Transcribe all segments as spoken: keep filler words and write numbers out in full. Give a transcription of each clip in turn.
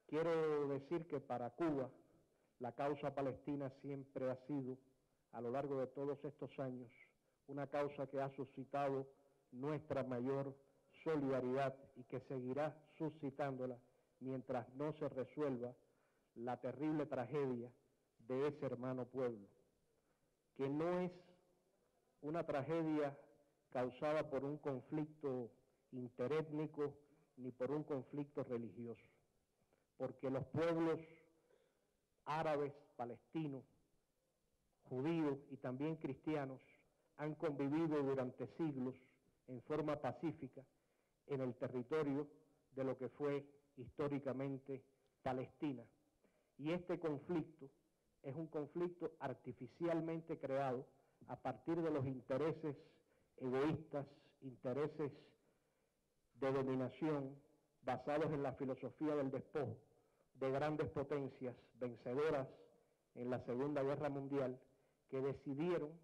Quiero decir que para Cuba la causa palestina siempre ha sido, a lo largo de todos estos años, una causa que ha suscitado nuestra mayor solidaridad y que seguirá suscitándola mientras no se resuelva la terrible tragedia de ese hermano pueblo, que no es una tragedia causada por un conflicto interétnico ni por un conflicto religioso, porque los pueblos árabes, palestinos, judíos y también cristianos han convivido durante siglos en forma pacífica en el territorio de lo que fue históricamente Palestina. Y este conflicto es un conflicto artificialmente creado a partir de los intereses egoístas, intereses de dominación basados en la filosofía del despojo de grandes potencias vencedoras en la Segunda Guerra Mundial, que decidieron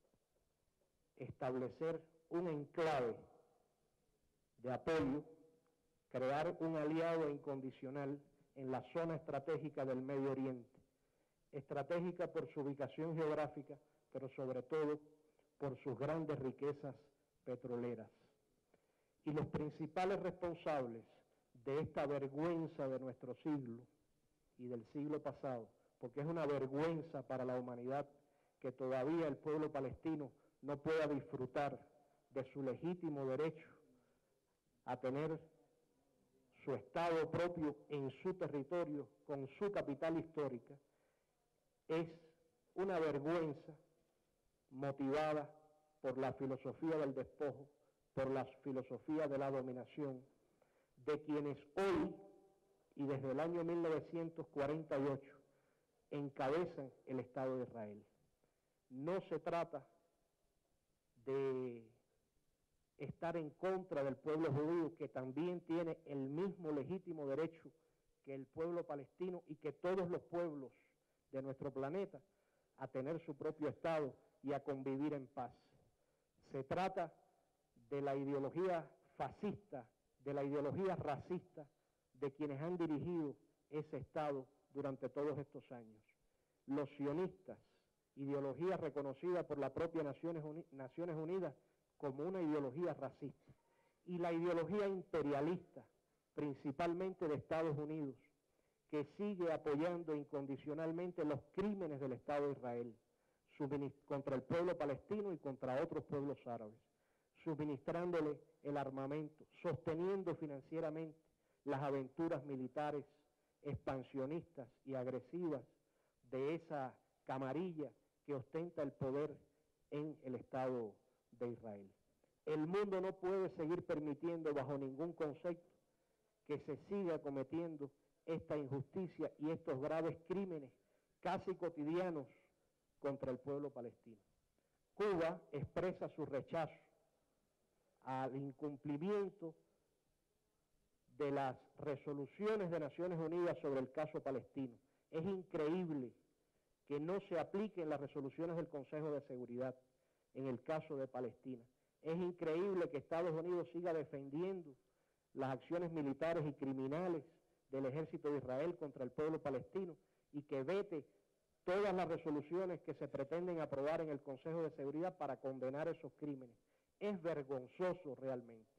establecer un enclave de apoyo, crear un aliado incondicional en la zona estratégica del Medio Oriente, estratégica por su ubicación geográfica, pero sobre todo por sus grandes riquezas petroleras. Y los principales responsables de esta vergüenza de nuestro siglo y del siglo pasado, porque es una vergüenza para la humanidad que todavía el pueblo palestino no pueda disfrutar de su legítimo derecho a tener su Estado propio en su territorio, con su capital histórica, es una vergüenza motivada por la filosofía del despojo, por la filosofía de la dominación, de quienes hoy y desde el año mil novecientos cuarenta y ocho encabezan el Estado de Israel. No se trata de estar en contra del pueblo judío, que también tiene el mismo legítimo derecho que el pueblo palestino y que todos los pueblos de nuestro planeta a tener su propio Estado y a convivir en paz. Se trata de la ideología fascista, de la ideología racista de quienes han dirigido ese Estado durante todos estos años. Los sionistas, ideología reconocida por la propia Naciones Unidas, Naciones Unidas como una ideología racista, y la ideología imperialista, principalmente de Estados Unidos, que sigue apoyando incondicionalmente los crímenes del Estado de Israel contra el pueblo palestino y contra otros pueblos árabes, suministrándole el armamento, sosteniendo financieramente las aventuras militares expansionistas y agresivas de esa camarilla que ostenta el poder en el Estado de Israel. El mundo no puede seguir permitiendo bajo ningún concepto que se siga cometiendo esta injusticia y estos graves crímenes casi cotidianos contra el pueblo palestino. Cuba expresa su rechazo al incumplimiento de las resoluciones de Naciones Unidas sobre el caso palestino. Es increíble que no se apliquen las resoluciones del Consejo de Seguridad en el caso de Palestina. Es increíble que Estados Unidos siga defendiendo las acciones militares y criminales del ejército de Israel contra el pueblo palestino y que vete todas las resoluciones que se pretenden aprobar en el Consejo de Seguridad para condenar esos crímenes. Es vergonzoso realmente